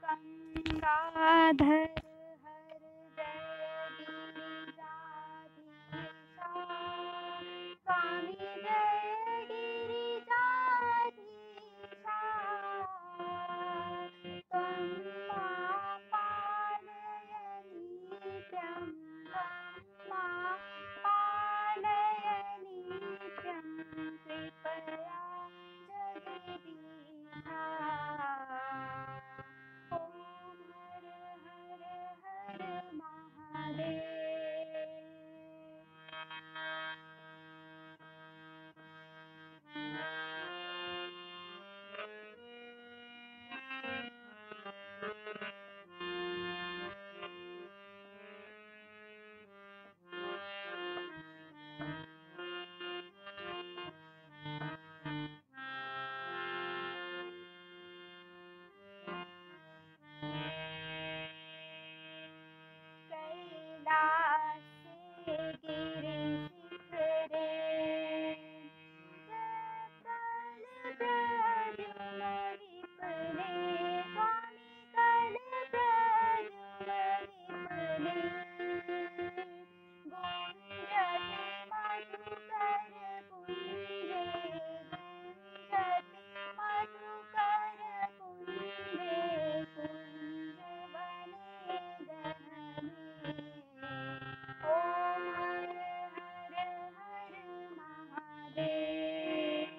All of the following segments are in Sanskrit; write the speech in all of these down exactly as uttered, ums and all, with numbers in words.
गंगाधर हर जय गिरिजाधीशा स्वामी जय गिरिजाधीशा त्वं मां पालय नित्यं त्वं मां पालय नित्यं कृपया जगदीशा। ॐ हर हर हर महादेव। कैलास गिरि शिखरे कल प्रद्युम्न विपुले स्वामी कल प्रद्युम्न विपुले गुंजति मधुकर कुंजे गुंजति मधुकर कुंजे कुंजवने गहने। ॐ हर हर हर महादेव।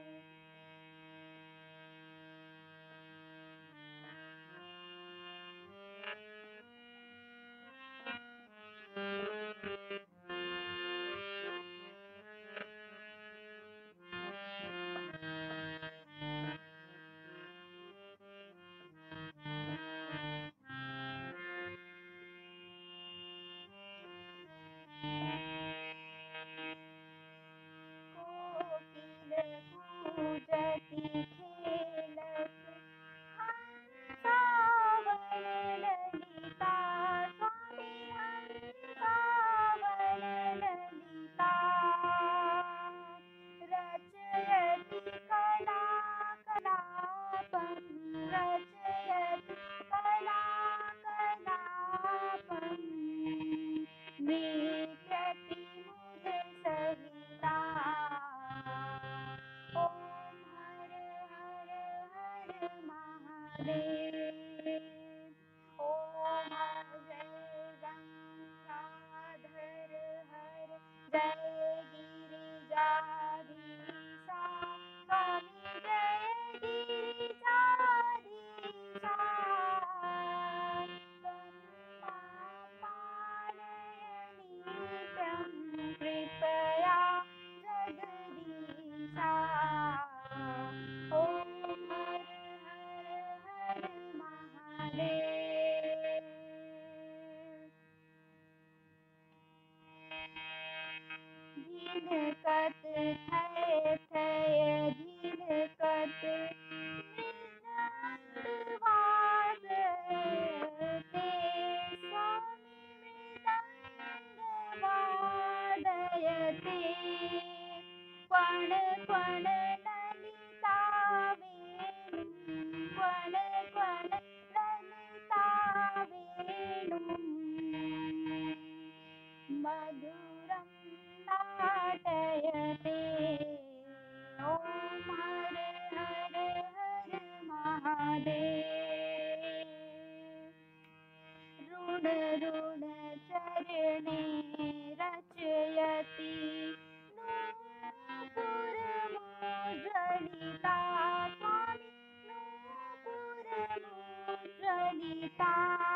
कोकिल कूजति खेलत हंसावन ललिता स्वामी हंसावन ललिता रचयति कला कलापं रचयति कला कलापं नृत्यति मुद सहिता। ॐ हर हर हर महादेव। ॐ जय गंगाधर हर जय गिरिजाधीशा स्वामी जय गिरिजाधीशा त्वं मां पालय नित्यं कृपया जगदीशा। ॐ हर हर हर महादेव। झिनकत थय थय झिनकत मृदंग वादते स्वामी मृदंग वादयते क्वण क्वण ललिता वेणुं क्वण क्वण ललिता वेणुं मधुरं नाटयते। ॐ हर हर हर महादेव। ऋण ऋण चरणे रचयति नूपुरमुज्ज्वलिता स्वामी नूपुरमुज्ज्वलिता